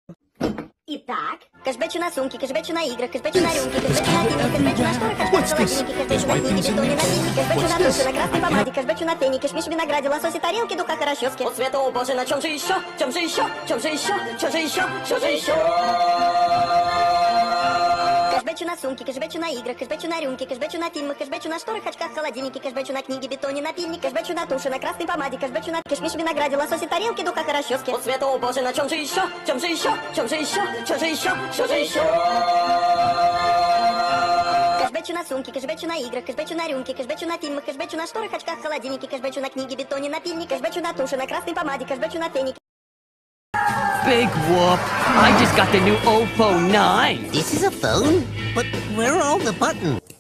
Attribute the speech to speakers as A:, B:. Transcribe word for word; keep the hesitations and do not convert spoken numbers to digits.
A: Итак, кэшбэчу на сумки, кэшбэчу на играх, кэшбэчу на рюмки, кэшбэчу на фильме, кэшбэчу на шторах, очках, холодильнике, кэшбэчу на книге, бетоне, на пине, кэшбэчу на душе, на красной помаде, кэшбэчу на пене, кэшмиш, винограде, лососе, тарелке, духах и расческе. Вот света, о боже, на чем же еще? Чем же еще? Чем же еще? Чем же еще? Чем же еще? Кэшбэчу на сумки, кэшбэчу на играх, кэшбэчу на рюмке, кэшбэчу на фильмах, кэшбэчу на шторах, очках, холодильнике, кэшбэчу на книге, бетоне, на пильне, кэшбэчу на туше, на красной помаде, кэшбэчу на кэшмиш, винограде, лососе, тарелке, духах и расческе. Вот света, о боже, на чем же еще? Чем же еще? Чем же еще? Чем же еще? Чем же еще? Кэшбэчу на сумки, кэшбэчу на играх, кэшбэчу на рюмке, кэшбэчу на фильмах, кэшбэчу на шторах, очках, холодильнике, кэшбэчу на книге, бетоне, на пильне, кэшбэчу на туше, на красной помаде, кэшбэчу на пене.
B: Big whoop! I just got the new Oppo nine!
C: This is a phone? But where are all the buttons?